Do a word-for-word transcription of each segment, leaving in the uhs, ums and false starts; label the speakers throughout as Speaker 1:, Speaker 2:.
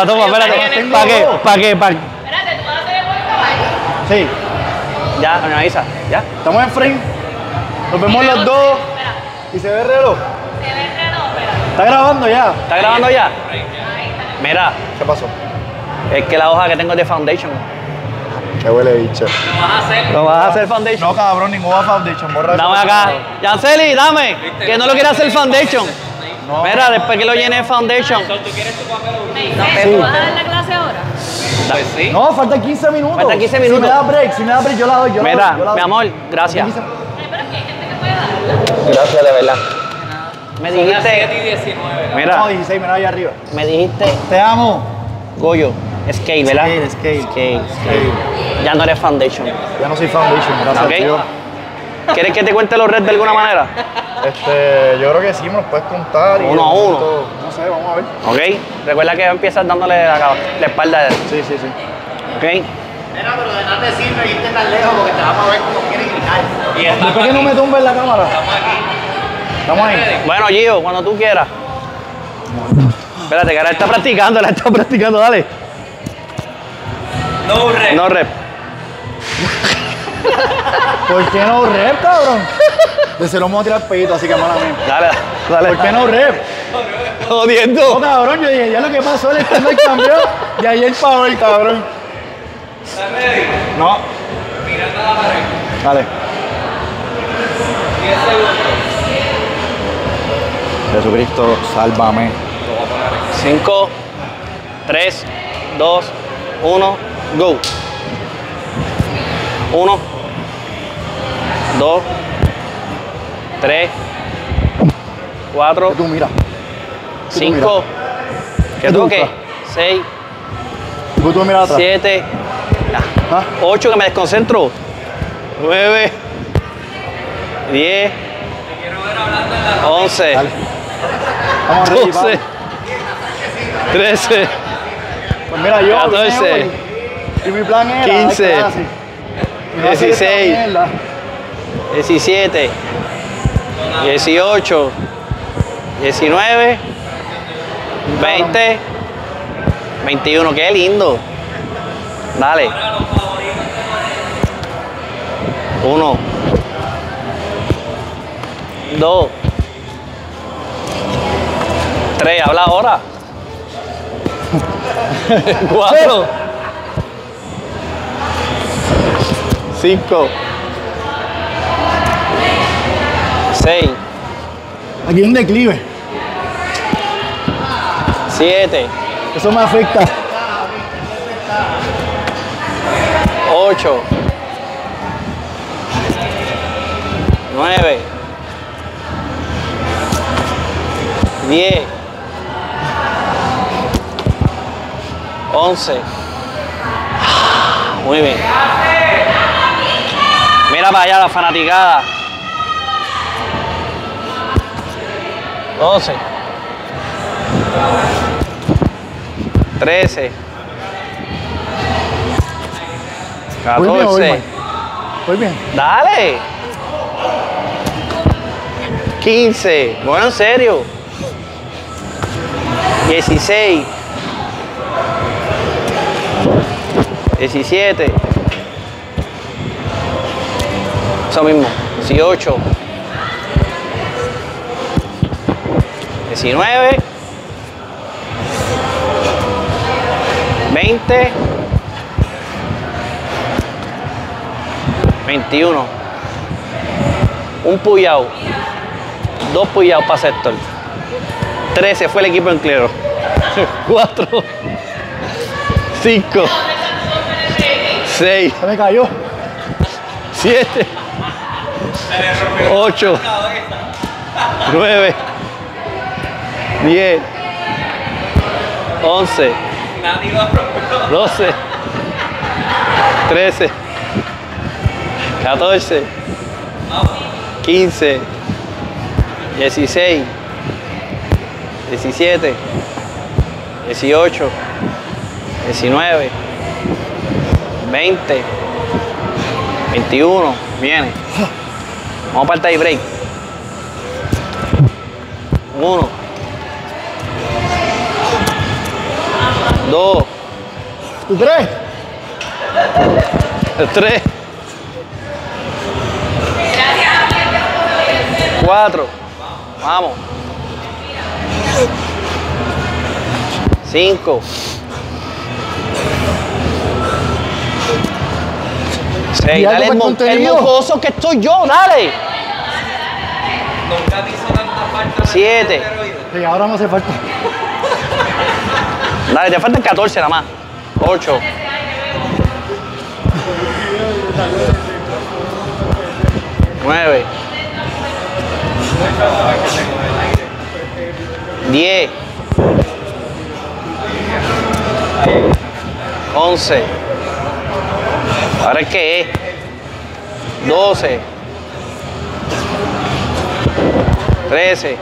Speaker 1: toma, espérate. ¿Para qué? ¿Para qué? ¿Para qué?
Speaker 2: Espérate, ¿tú vas a hacer el buen caballo?
Speaker 3: Sí.
Speaker 1: Ya, me avisa. ¿Ya?
Speaker 3: Estamos en frame. Nos vemos los dos. ¿Y se ve el reloj?
Speaker 2: Se ve el reloj, espérate.
Speaker 3: ¿Está grabando ya?
Speaker 1: ¿Está grabando ya? Mira,
Speaker 3: ¿Qué pasó?
Speaker 1: es que la hoja que tengo es de foundation.
Speaker 3: Qué huele bicho.
Speaker 1: ¿Lo vas a hacer foundation?
Speaker 3: No, cabrón, ninguna foundation. Borra eso.
Speaker 1: Dame acá. Yanceli, dame. Que no lo quiere hacer foundation.
Speaker 3: No.
Speaker 1: Mira, después que lo llene de foundation.
Speaker 2: ¿Tú vas a dar la clase ahora?
Speaker 1: Pues sí.
Speaker 3: No, faltan quince minutos.
Speaker 1: Faltan quince minutos.
Speaker 3: Si me da break, si me da break, yo la doy. Yo la
Speaker 1: Mira,
Speaker 3: doy, yo la
Speaker 1: mi
Speaker 3: doy.
Speaker 1: amor, gracias.
Speaker 2: Ay, pero es que hay gente que puede darla.
Speaker 1: Gracias, de verdad. Me dijiste. Mira,
Speaker 3: No, dieciséis, mira allá arriba.
Speaker 1: me dijiste
Speaker 3: Te amo.
Speaker 1: Goyo. Scale, ¿verdad?
Speaker 3: Scale, scale.
Speaker 1: Scale,
Speaker 3: Scale.
Speaker 1: scale. Ya no eres foundation.
Speaker 3: Ya no soy foundation, gracias
Speaker 1: Ok.
Speaker 3: a Dios.
Speaker 1: ¿Quieres que te cuente los reps de alguna manera?
Speaker 3: Este, yo creo que sí, me los puedes contar. y
Speaker 1: Uno a
Speaker 3: de
Speaker 1: uno.
Speaker 3: momento, No sé, vamos a ver.
Speaker 1: Ok. Recuerda que empiezas dándole la, la espalda a él.
Speaker 3: Sí, sí, sí.
Speaker 1: Ok.
Speaker 4: Mira, pero de nada te sirve irte tan lejos porque te vamos a ver como quieres gritar. Y
Speaker 3: Después que no me tumbe en la cámara. Estamos ahí.
Speaker 1: Bueno, Gio, cuando tú quieras. Espérate, que ahora está practicando, ahora está practicando, dale.
Speaker 4: No rep.
Speaker 1: No rep.
Speaker 3: ¿Por qué no rep, cabrón? De se lo vamos a tirar pedito, así que mala mía.
Speaker 1: Dale, dale.
Speaker 3: ¿Por qué no rep? No,
Speaker 1: Jodiendo.
Speaker 3: cabrón, yo dije, ya lo que pasó, el estándar cambió de ayer para hoy, cabrón.
Speaker 4: ¿Estás ready?
Speaker 3: No.
Speaker 4: Mirando a la pared.
Speaker 3: Dale.
Speaker 4: diez segundos.
Speaker 3: Jesucristo, sálvame.
Speaker 1: cinco, tres, dos, uno, go. uno, dos, tres, cuatro,
Speaker 3: Tú mira.
Speaker 1: cinco, que
Speaker 3: ¿Qué tú
Speaker 1: toque,
Speaker 3: buscas?
Speaker 1: seis,
Speaker 3: Tú, tú mira atrás.
Speaker 1: siete,
Speaker 3: ¿Ah?
Speaker 1: ocho, que me desconcentro, nueve, diez, once,
Speaker 3: Dale. Vamos a reír,
Speaker 1: doce,
Speaker 3: vamos.
Speaker 1: trece,
Speaker 3: Pues mira, yo
Speaker 1: catorce,
Speaker 3: vine hoy, y mi plan era
Speaker 1: quince,
Speaker 3: dar clase. Y no hacer esta
Speaker 1: dieciséis.
Speaker 3: mierda.
Speaker 1: diecisiete, dieciocho, diecinueve, veinte, veintiuno. ¡Qué lindo! Dale. Uno, dos, tres. Habla ahora. Cuatro, cinco, seis,
Speaker 3: Aquí hay un declive.
Speaker 1: siete,
Speaker 3: Eso me afecta.
Speaker 1: ocho, nueve, diez, once. Muy bien. Mira para allá la fanaticada. doce, trece,
Speaker 3: Voy bien, voy
Speaker 1: catorce.
Speaker 3: mal. Voy bien.
Speaker 1: Dale. quince. Bueno, en serio. dieciséis. diecisiete. Eso mismo. dieciocho. diecinueve. veinte. veintiuno. Un puyao. Dos puyaos para sector. trece fue el equipo en clero. cuatro. cinco. seis.
Speaker 3: Se me cayó.
Speaker 1: siete. ocho. nueve. diez. once. doce. trece. catorce. quince. dieciséis. diecisiete. dieciocho. diecinueve. veinte. veintiuno. Viene. Vamos para el tie break. uno. dos,
Speaker 3: ¿Tú crees?
Speaker 1: tres, cuatro, vamos, cinco, seis,
Speaker 3: ¿Y algo
Speaker 1: dale el,
Speaker 3: para
Speaker 1: mo el
Speaker 3: contenido?
Speaker 1: mocoso que estoy yo, dale.
Speaker 5: Nunca te hizo tanta falta.
Speaker 1: Siete.
Speaker 3: Sí, ahora no hace falta.
Speaker 1: Dale, te faltan catorce nada más. ocho. nueve. diez. once. ¿Ahora es qué es? doce. trece.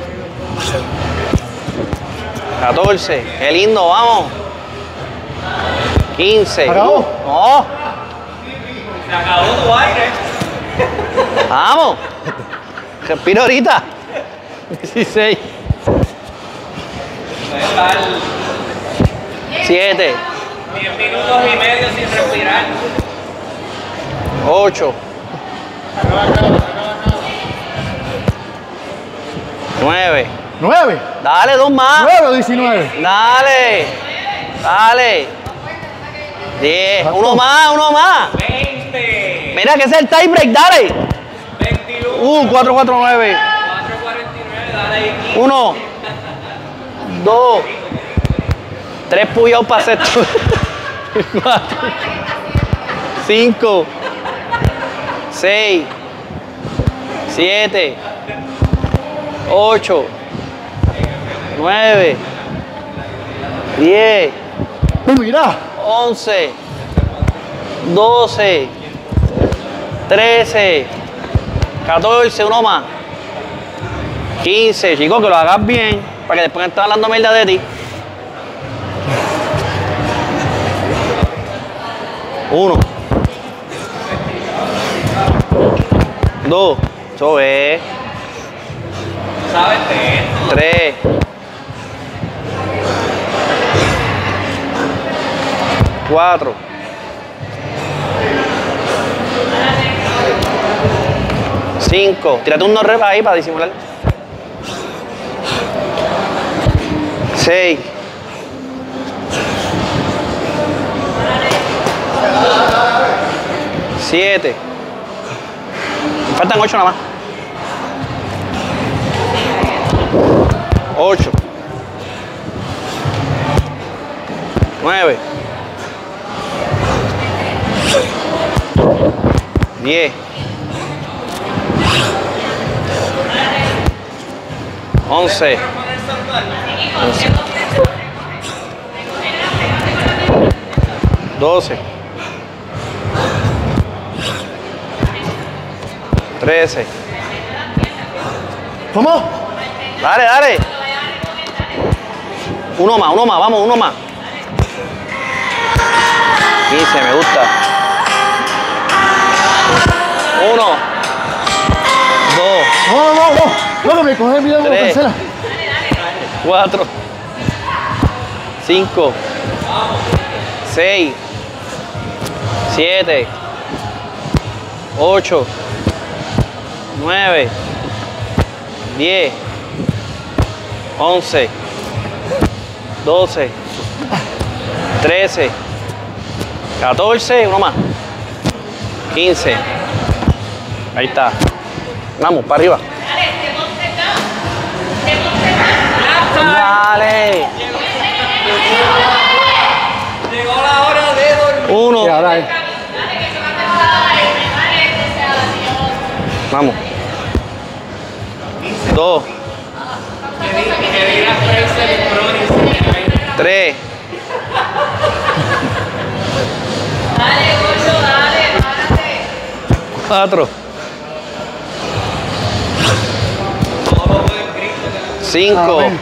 Speaker 1: catorce. Qué lindo, vamos. quince.
Speaker 3: ¿Acabó?
Speaker 1: No.
Speaker 5: Se acabó tu aire.
Speaker 1: Vamos. Respira ahorita. dieciséis. siete.
Speaker 5: diez minutos y medio sin respirar.
Speaker 1: ocho. nueve.
Speaker 3: ¿Nueve?
Speaker 1: Dale, dos más.
Speaker 3: ¿Nueve o diecinueve?
Speaker 1: Dale. Dale. diez. Uno más, uno más.
Speaker 5: veinte.
Speaker 1: Mira que es el tie break, dale.
Speaker 5: veintiuno.
Speaker 1: Uh, cuatro, cuatro, nueve.
Speaker 5: cuatro cuarenta y nueve. Dale ahí.
Speaker 1: uno. dos. tres puyados para sexto. cuatro. cinco. seis. siete. ocho. nueve. diez.
Speaker 3: Mira.
Speaker 1: once, doce, trece, catorce, uno más. quince, chicos, que lo hagas bien, para que después no estés hablando mierda de ti. uno, dos, eso es.
Speaker 5: ¿Sabes de esto?
Speaker 1: tres, cuatro, cinco, tírate un no rep ahí para disimular. seis, siete, me faltan ocho nada más. ocho, nueve, diez, once, doce, trece.
Speaker 3: ¿Cómo?
Speaker 1: Dale, dale. Uno más, uno más, vamos, uno más. quince, me gusta. Uno. Dos.
Speaker 3: No, no, no. No, que me coge el video como
Speaker 1: Tres.
Speaker 3: cancela.
Speaker 1: Cuatro. Cinco. Seis. Siete. Ocho. Nueve. Diez. Once. Doce. Trece. Catorce. Uno más. Quince. Ahí está. Vamos, para arriba. Dale.
Speaker 5: Llegó la hora de dormir.
Speaker 1: Uno.
Speaker 3: Y ahora es.
Speaker 1: Vamos. Dos.
Speaker 5: Que diga Fraser y Brony.
Speaker 1: Tres.
Speaker 2: Dale, Goyo, dale, párate.
Speaker 1: Cuatro. Cinco.
Speaker 3: Amén.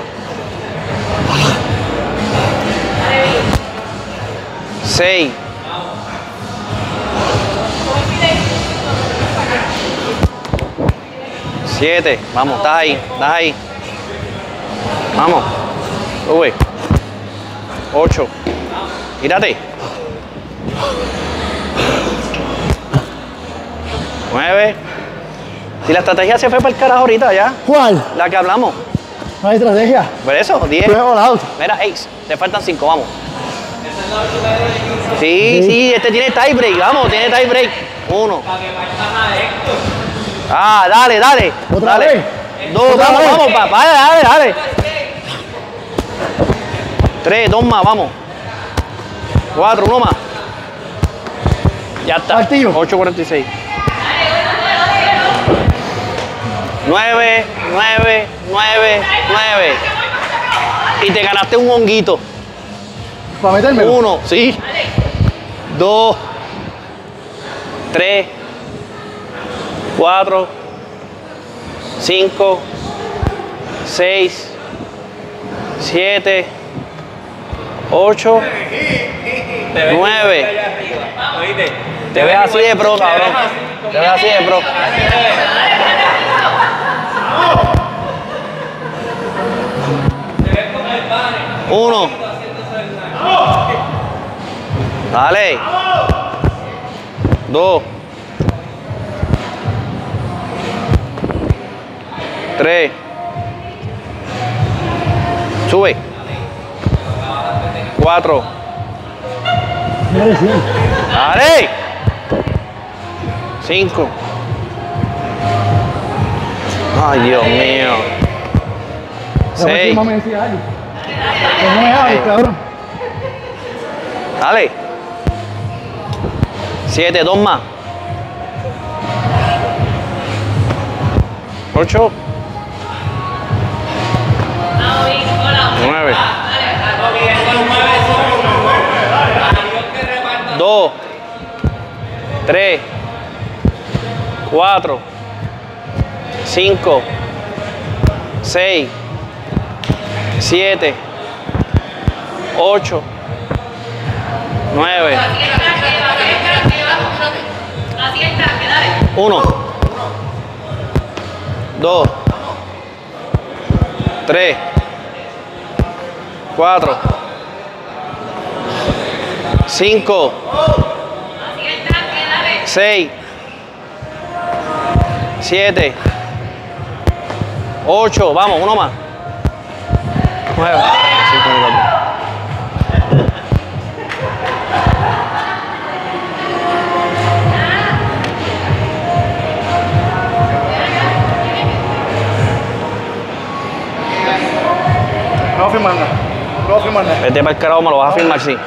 Speaker 1: Seis. Siete. Vamos, estás ahí, estás ahí. Vamos. Sube. ocho. Tírate. nueve. Si la estrategia se fue para el carajo ahorita ya.
Speaker 3: ¿Cuál?
Speaker 1: La que hablamos.
Speaker 3: No hay estrategia.
Speaker 1: Por eso, diez.
Speaker 3: Fue all out.
Speaker 1: Mira, Ace, te faltan cinco, vamos. Sí, sí, este tiene tie break, vamos, tiene tie break. Uno. Ah, dale, dale.
Speaker 3: ¿Otra
Speaker 1: dale.
Speaker 3: vez?
Speaker 1: Dos,
Speaker 3: ¿Otra
Speaker 1: vamos,
Speaker 3: vez?
Speaker 1: vamos, papá, dale, dale. Tres, dos más, vamos. Cuatro, uno más. Ya está.
Speaker 3: Martillo.
Speaker 1: ocho cuarenta y seis. nueve, nueve, nueve, nueve. Y te ganaste un honguito.
Speaker 3: Para meterme.
Speaker 1: Uno, sí. Dos. Tres. Cuatro. Cinco. Seis. Siete. Ocho. Nueve. Te ves así de pro, cabrón. Te ves así de pro. Uno. Dale. Dos. Tres. Sube. Cuatro. Dale. Cinco. Ay, Dios mío. Seis.
Speaker 3: No me decía algo. Que no me hables, cabrón.
Speaker 1: Dale. Siete, dos más. Ocho. Nueve. Dos. Tres. Cuatro. Cinco. Seis. Siete. Ocho. Nueve.
Speaker 2: Así está, dale.
Speaker 1: Uno. Dos. Tres. Cuatro. Cinco.
Speaker 2: Así está, dale.
Speaker 1: Seis. Siete. Ocho. Vamos, uno más. Nueve. Cinco minutos.
Speaker 3: No voy a firmar nada. No voy a firmar nada.
Speaker 1: Vete para el carajo, me lo vas a firmar, sí.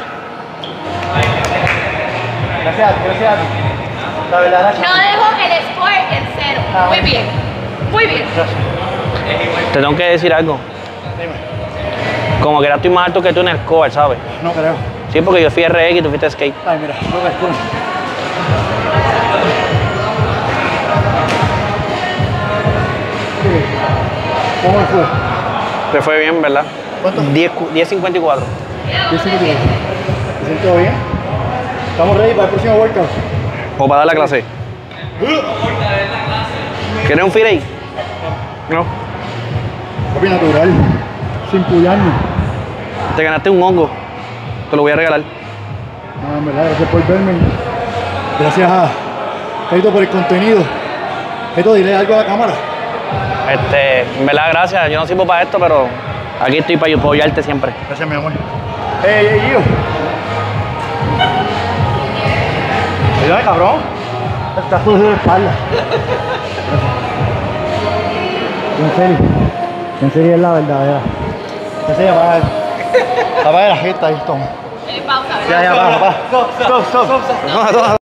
Speaker 3: Gracias a ti, gracias a ti. La verdad, gracias.
Speaker 2: No dejo el score en cero. Muy bien. Muy bien.
Speaker 1: Te tengo que decir algo. Como que ahora estoy más alto que tú en el cover, ¿sabes?
Speaker 3: No creo.
Speaker 1: Sí, porque yo fui R X y tú fuiste skate.
Speaker 3: Ay, mira, no me escucho. ¿Cómo fue?
Speaker 1: Te fue bien, ¿verdad?
Speaker 3: ¿Cuánto?
Speaker 1: diez cincuenta y cuatro.
Speaker 3: ¿Qué siento bien? ¿Te sientes todo bien? ¿Estamos ready para el próximo workout?
Speaker 1: O para dar la clase. ¿Quieres un fit ahí? No.
Speaker 3: Papi, natural. Sin pullarnos.
Speaker 1: Te ganaste un hongo. Te lo voy a regalar.
Speaker 3: No, en verdad, gracias por verme. Gracias a Caito por el contenido. Caito, dile algo a la cámara.
Speaker 1: Este, en verdad, gracias. Yo no sirvo para esto, pero aquí estoy para apoyarte siempre.
Speaker 3: Gracias, mi amor. ¡Ey, ey, Gio! Ayúdame, cabrón. Estás sucio de espalda. En serio. En serio es la verdadera. En serio, apaga el... Apaga la jeta ahí, toma.
Speaker 2: Pausa.
Speaker 3: Ya, ya, apaga, apaga. Stop, stop, stop.
Speaker 1: No, no, no.